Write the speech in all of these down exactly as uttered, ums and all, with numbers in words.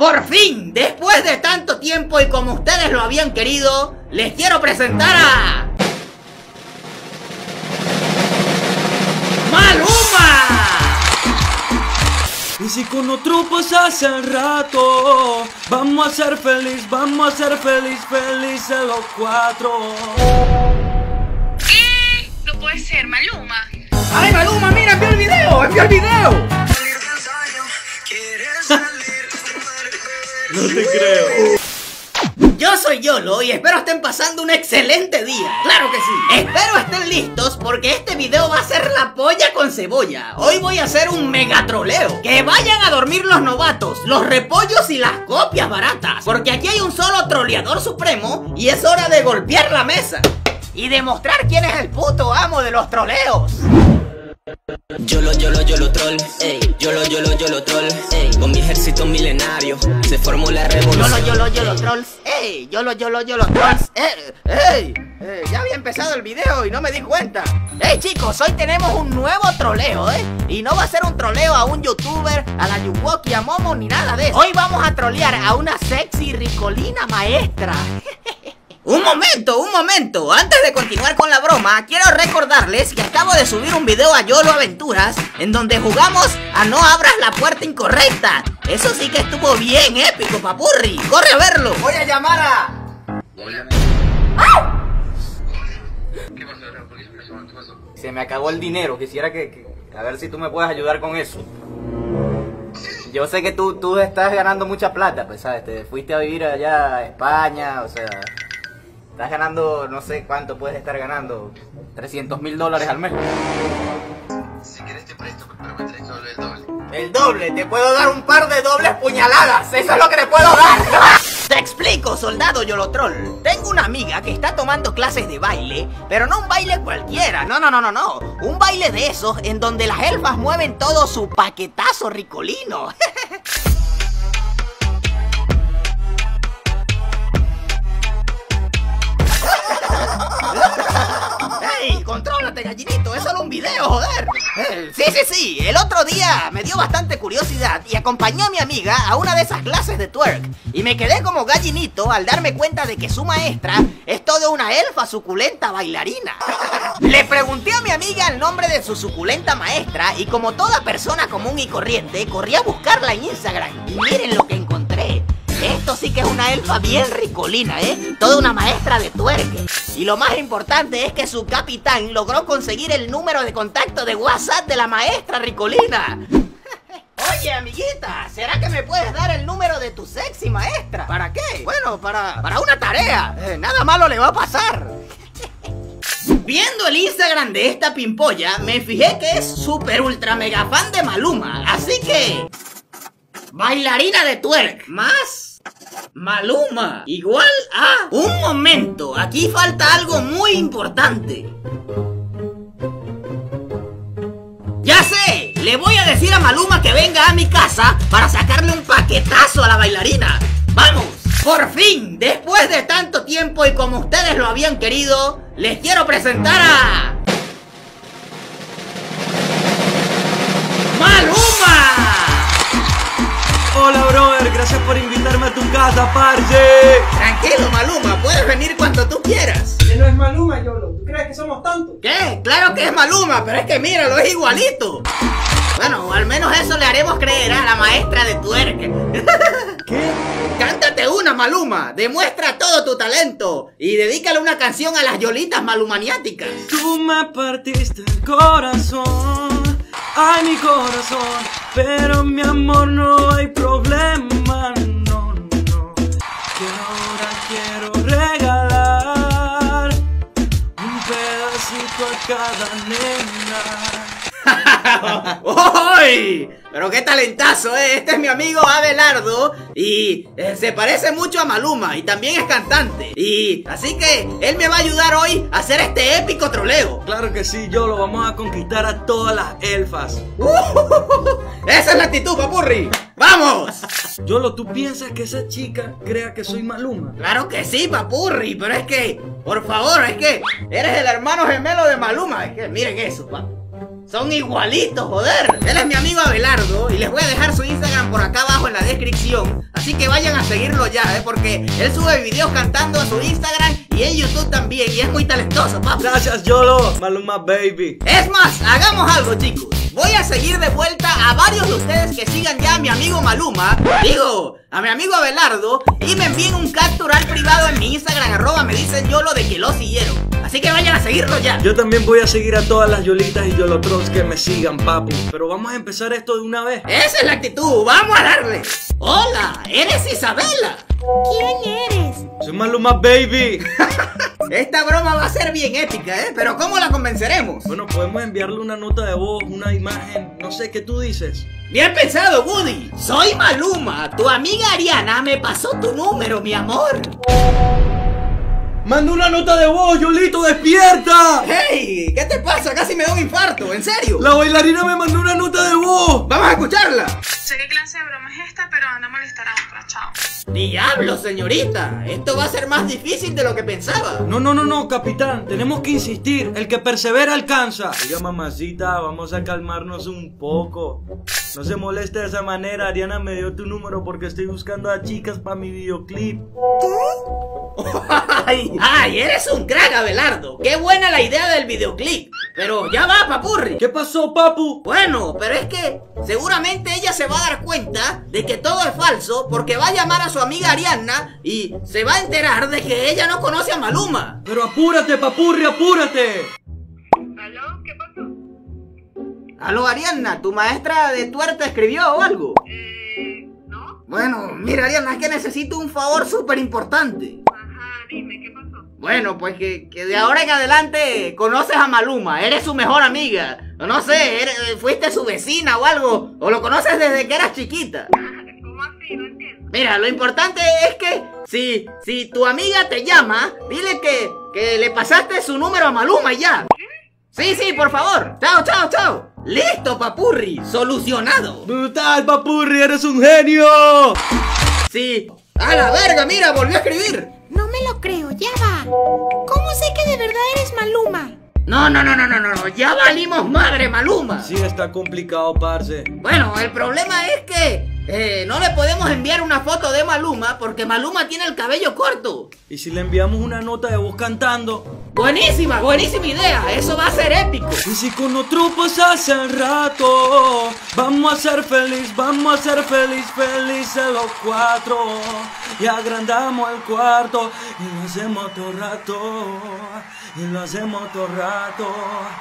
Por fin, después de tanto tiempo y como ustedes lo habían querido, les quiero presentar a... ¡Maluma! Y si con otro pues hace rato, vamos a ser feliz, vamos a ser feliz, felices los cuatro. ¿Qué? No puede ser, Maluma. ¡Ay, Maluma, mira, envió el video! ¡Envió el video! No te creo. Yo soy Yolo y espero estén pasando un excelente día. ¡Claro que sí! Espero estén listos porque este video va a ser la polla con cebolla. Hoy voy a hacer un mega troleo. Que vayan a dormir los novatos, los repollos y las copias baratas. Porque aquí hay un solo troleador supremo y es hora de golpear la mesa y demostrar quién es el puto amo de los troleos. Yolo, yolo, yolo troll, ey. Yolo, yolo, yolo troll, ey. Con mi ejército milenario se formó la revolución. Yolo, yolo, yolo trolls, ey. Yolo, yolo, yolo trolls, ey. Ey, ey. Ya había empezado el video y no me di cuenta. Ey, chicos, hoy tenemos un nuevo troleo, eh. Y no va a ser un troleo a un youtuber, a la Yuwoki, a Momo, ni nada de eso. Hoy vamos a trolear a una sexy ricolina maestra. Un momento, un momento, antes de continuar con la broma, quiero recordarles que acabo de subir un video a Yolo Aventuras en donde jugamos a No Abras la Puerta Incorrecta. Eso sí que estuvo bien épico, papurri, corre a verlo. Voy a llamar a... ¡Ah! ¿Qué pasó? ¿Por qué se pasó? ¿Qué pasó? Se me acabó el dinero, quisiera que, que... A ver si tú me puedes ayudar con eso. Yo sé que tú, tú estás ganando mucha plata, pues, ¿sabes? Te fuiste a vivir allá a España, o sea... Estás ganando, no sé cuánto puedes estar ganando, trescientos mil dólares al mes. Si querés te presto, pero me tenés que volver el doble. El doble, te puedo dar un par de dobles puñaladas, eso es lo que te puedo dar. Te explico, soldado Yolotroll. Tengo una amiga que está tomando clases de baile, pero no un baile cualquiera, no, no, no, no, no. Un baile de esos en donde las elfas mueven todo su paquetazo ricolino. ¡Ey! ¡Contrólate, gallinito! ¡Es solo un video, joder! Eh, sí, sí, sí. El otro día me dio bastante curiosidad y acompañé a mi amiga a una de esas clases de twerk. Y me quedé como gallinito al darme cuenta de que su maestra es toda una elfa suculenta bailarina. Le pregunté a mi amiga el nombre de su suculenta maestra y como toda persona común y corriente, corrí a buscarla en Instagram. Y miren lo que encontré. Esto sí que es una elfa bien ricolina, ¿eh? Toda una maestra de tuerque. Y lo más importante es que su capitán logró conseguir el número de contacto de WhatsApp de la maestra ricolina. Oye, amiguita, ¿será que me puedes dar el número de tu sexy maestra? ¿Para qué? Bueno, para, para una tarea. Eh, nada malo le va a pasar. Viendo el Instagram de esta pimpolla, me fijé que es súper ultra mega fan de Maluma. Así que... bailarina de twerk más Maluma igual a... Un momento, aquí falta algo muy importante. Ya sé, le voy a decir a Maluma que venga a mi casa para sacarle un paquetazo a la bailarina. ¡Vamos! Por fin, después de tanto tiempo y como ustedes lo habían querido, les quiero presentar a... ¡Maluma! Hola, brother, gracias por invitarme a tu casa, parce. Tranquilo, Maluma, puedes venir cuando tú quieras. Que no es Maluma, Yolo. ¿Tú crees que somos tantos? ¿Qué? Claro que es Maluma, pero es que míralo, es igualito. Bueno, al menos eso le haremos creer a la maestra de tuerque. ¿Qué? Cántate una, Maluma, demuestra todo tu talento y dedícale una canción a las yolitas malumaniáticas. Tú me partiste el corazón, ay mi corazón, pero mi amor no hay problema, no, no, que ahora quiero regalar un pedacito a cada nena. ¡Uy! Pero qué talentazo, eh. Este es mi amigo Abelardo y eh, se parece mucho a Maluma y también es cantante. Y así que él me va a ayudar hoy a hacer este épico troleo. Claro que sí, yo lo vamos a conquistar a todas las elfas. Uh, ¡Esa es la actitud, papurri! ¡Vamos! Yolo, ¿tú piensas que esa chica crea que soy Maluma? Claro que sí, papurri, pero es que, por favor, es que eres el hermano gemelo de Maluma. Es que miren eso, papá. Son igualitos, joder. Él es mi amigo Abelardo y les voy a dejar su Instagram por acá abajo en la descripción. Así que vayan a seguirlo ya, eh, porque él sube videos cantando a su Instagram y en YouTube también. Y es muy talentoso, papi. Gracias, Yolo. Maluma Baby. Es más, hagamos algo, chicos. Voy a seguir de vuelta a varios de ustedes que sigan ya a mi amigo Maluma, digo, a mi amigo Abelardo, y me envíen un capture al privado en mi Instagram, arroba me dicen Yolo, de que lo siguieron. Así que vayan a seguirlo ya. Yo también voy a seguir a todas las Yolitas y Yolotrolls que me sigan, papu. Pero vamos a empezar esto de una vez. Esa es la actitud, vamos a darle. Hola, ¿eres Isabela? ¿Quién eres? Soy Maluma Baby. Esta broma va a ser bien épica, ¿eh? Pero ¿cómo la convenceremos? Bueno, podemos enviarle una nota de voz, una imagen, no sé, ¿qué tú dices? Bien pensado, Woody. Soy Maluma, tu amiga Ariana me pasó tu número, mi amor. ¡Manda una nota de voz, Yolito, despierta! ¡Hey! ¿Qué te pasa? Casi me da un infarto, ¿en serio? La bailarina me mandó una nota de voz. ¡Vamos a escucharla! Sé qué clase de broma es esta, pero anda a molestar a otra, chao. ¡Diablo, señorita! Esto va a ser más difícil de lo que pensaba. No, no, no, no, capitán, tenemos que insistir. El que persevera alcanza. Oiga, mamacita, vamos a calmarnos un poco. No se moleste de esa manera. Ariana me dio tu número porque estoy buscando a chicas para mi videoclip. Ay, ay, eres un crack, Abelardo. Qué buena la idea del videoclip. Pero ya va, papurri. ¿Qué pasó, papu? Bueno, pero es que seguramente ella se va a dar cuenta de que todo es falso, porque va a llamar a su amiga Ariana y se va a enterar de que ella no conoce a Maluma. Pero apúrate, papurri, apúrate. ¿Aló? ¿Qué pasó? Aló, Ariana, ¿tu maestra de tuer te escribió o algo? Eh, ¿no? Bueno, mira, Ariana, es que necesito un favor súper importante. Ajá, dime, ¿qué pasó? Bueno, pues que, que de ahora en adelante conoces a Maluma, eres su mejor amiga. O no sé, eres, fuiste su vecina o algo, o lo conoces desde que eras chiquita. ¿Cómo así? No entiendo. Mira, lo importante es que si, si tu amiga te llama, dile que, que le pasaste su número a Maluma y ya. Sí, sí, por favor. Chao, chao, chao. Listo, papurri, solucionado. Brutal, papurri, eres un genio. Sí. A la verga, mira, volvió a escribir. No me lo creo, ya va. ¿Cómo sé que de verdad eres Maluma? No, no, no, no, no, no, ya valimos madre, Maluma. Sí, está complicado, parce. Bueno, el problema es que eh, no le podemos enviar una foto de Maluma porque Maluma tiene el cabello corto. ¿Y si le enviamos una nota de voz cantando? Buenísima, buenísima idea, eso va a ser épico. Y si con otro pasa hace rato, vamos a ser feliz, vamos a ser feliz, felices los cuatro. Y agrandamos el cuarto y lo hacemos todo rato, y lo hacemos todo rato.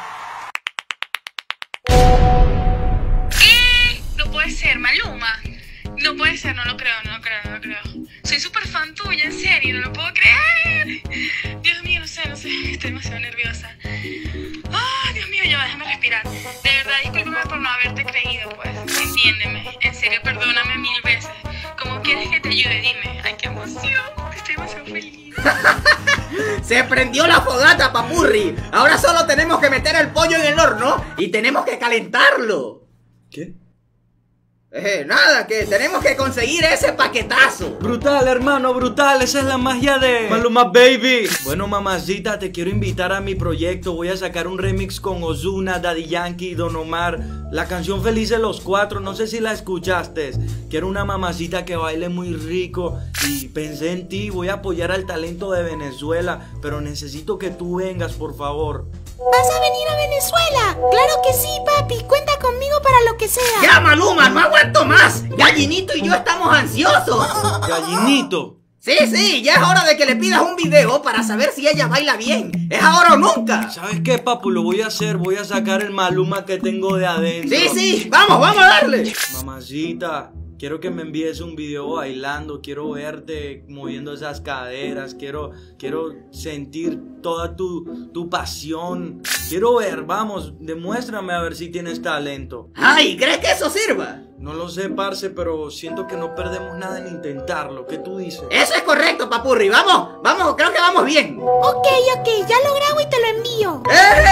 ¿Qué? No puede ser, Maluma. No puede ser, no lo creo, no lo creo, no lo creo. Soy súper fan tuya, en serio, no lo puedo creer. Dios mío, no sé, no sé, estoy demasiado nerviosa. Ah, Dios mío, ya va, déjame respirar. De verdad, discúlpame por no haberte creído, pues. Entiéndeme, en serio, perdóname mil veces. ¿Cómo quieres que te ayude? Dime. Ay, qué emoción, estoy demasiado feliz. Se prendió la fogata, papurri. Ahora solo tenemos que meter el pollo en el horno y tenemos que calentarlo. ¿Qué? Eh, nada, que tenemos que conseguir ese paquetazo. Brutal, hermano, brutal, esa es la magia de Maluma Baby. Bueno, mamacita, te quiero invitar a mi proyecto. Voy a sacar un remix con Ozuna, Daddy Yankee y Don Omar. La canción Felices los Cuatro, no sé si la escuchaste. Quiero una mamacita que baile muy rico y pensé en ti. Voy a apoyar al talento de Venezuela, pero necesito que tú vengas, por favor. ¿Vas a venir a Venezuela? Claro que sí, papi. Cuenta conmigo para lo que sea. Ya, Maluma, no aguanto más. Gallinito y yo estamos ansiosos. Gallinito. Sí, sí, ya es hora de que le pidas un video para saber si ella baila bien. Es ahora o nunca. ¿Sabes qué, papu? Lo voy a hacer. Voy a sacar el Maluma que tengo de adentro. Sí, sí, vamos, vamos a darle. Mamacita, quiero que me envíes un video bailando. Quiero verte moviendo esas caderas. Quiero, quiero sentir toda tu, tu pasión. Quiero ver, vamos, demuéstrame a ver si tienes talento. Ay, ¿crees que eso sirva? No lo sé, parce, pero siento que no perdemos nada en intentarlo. ¿Qué tú dices? Eso es correcto, papurri. Vamos, vamos, creo que vamos bien. Ok, ok, ya lo grabo y te lo envío.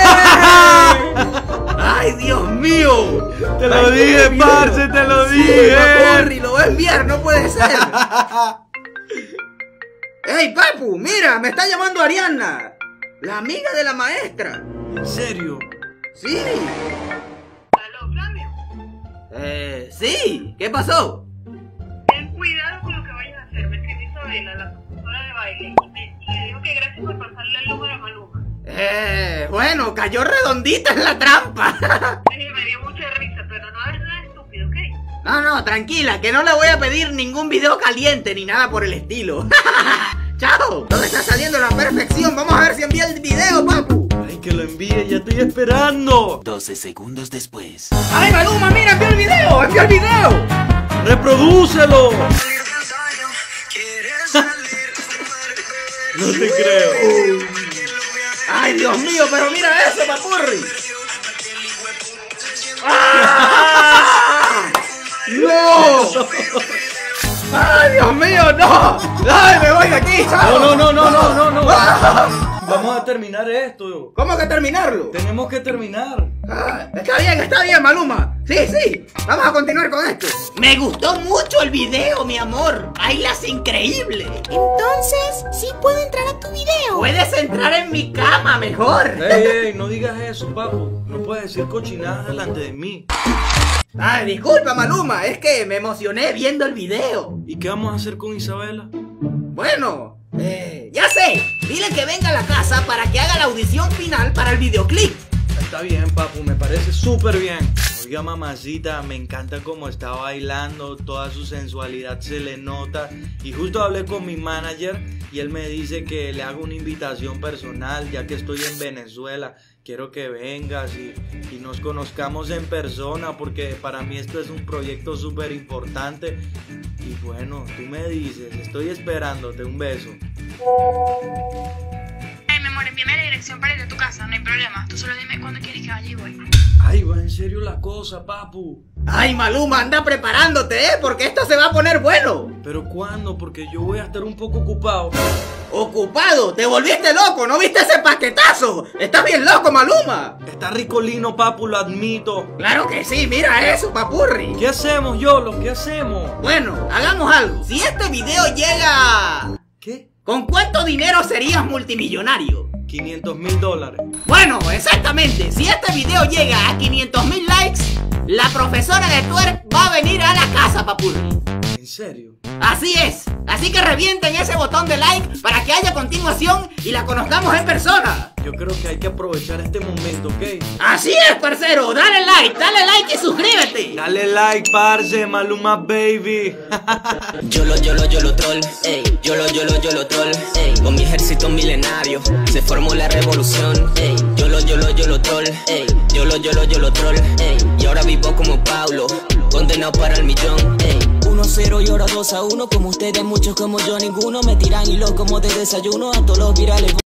¡Eh! ¡Ay, Dios mío! Te lo Ay, dije, Dios mío. parce, te lo Sí, dije. papurri, lo voy a enviar, no puede ser. ¡Ey, papu! Mira, me está llamando Ariana, la amiga de la maestra. ¿En serio? Sí. Eh, sí, ¿qué pasó? Ten cuidado con lo que vayas a hacer. Me escribió Isabela, la profesora de baile, y me, y me dijo que gracias por pasarle el número a Maluma. Eh, bueno, cayó redondita en la trampa. Sí, me dio mucha risa, pero no es nada estúpido, ¿ok? No, no, tranquila, que no le voy a pedir ningún video caliente ni nada por el estilo. ¡Chao! Todo está saliendo a la perfección. Vamos a ver si envía el video, papu. Ay, que lo envíe, ya estoy esperando. doce segundos después. ¡Ay, Maluma, mira, envió el video! ¡Envió el video! ¡Reprodúcelo! No te creo. ¡Ay, Dios mío! Pero mira eso, papurri. ¡Ah! ¡No! ¡Ay, Dios mío, no! ¡Ay, me voy de aquí! ¡Chao! No, no, no, no, no, no, no. Vamos a terminar esto. ¿Cómo que terminarlo? Tenemos que terminar. Ah, está bien, está bien, Maluma. Sí, sí, vamos a continuar con esto. Me gustó mucho el video, mi amor. Bailas increíble. Entonces, ¿sí puedo entrar a tu video? Puedes entrar en mi cama mejor. Ey, ey, no digas eso, papu. No puedes decir cochinadas delante de mí. Ay, disculpa, Maluma, es que me emocioné viendo el video. ¿Y qué vamos a hacer con Isabela? Bueno, eh, ya sé. Dile que venga a la casa para que haga la audición final para el videoclip. Está bien, papu, me parece súper bien. Oiga, mamacita, me encanta cómo está bailando, toda su sensualidad se le nota. Y justo hablé con mi manager y él me dice que le hago una invitación personal, ya que estoy en Venezuela. Quiero que vengas y, y nos conozcamos en persona, porque para mí esto es un proyecto súper importante. Y bueno, tú me dices, estoy esperándote. Un beso. Ay, mi amor, envíame la dirección para ir a tu casa, no hay problema. Tú solo dime cuándo quieres que vaya y voy. Ay, va en serio la cosa, papu. Ay, Maluma, anda preparándote, ¿eh? Porque esto se va a poner bueno. ¿Pero cuándo? Porque yo voy a estar un poco ocupado. Ocupado, te volviste loco, ¿no viste ese paquetazo? Estás bien loco, Maluma. Está ricolino, papu, lo admito. Claro que sí, mira eso, papurri. ¿Qué hacemos, Yolo? ¿Qué hacemos? Bueno, hagamos algo. Si este video llega... ¿Qué? ¿Con cuánto dinero serías multimillonario? quinientos mil dólares. Bueno, exactamente. Si este video llega a quinientos mil likes, la profesora de twerk va a venir a la casa, papurri. ¿En serio? Así es. Así que revienten ese botón de like para que haya continuación y la conozcamos en persona. Yo creo que hay que aprovechar este momento, ¿ok? Así es, parcero. Dale like, dale like y suscríbete. Dale like, parce, Maluma baby. Yo lo, yo lo, yo lo troll, ey. Yo lo, yo lo, yo lo troll, ey. Con mi ejército milenario se formó la revolución, ey. Yo lo, yo lo, yo lo troll, ey. Yo lo, yo lo, yo lo troll, ey. Y ahora vivo como Pablo, condenado para el millón, ey. uno cero y ahora dos a uno, como ustedes, muchos como yo, ninguno me tiran hilo como de desayuno a todos los virales.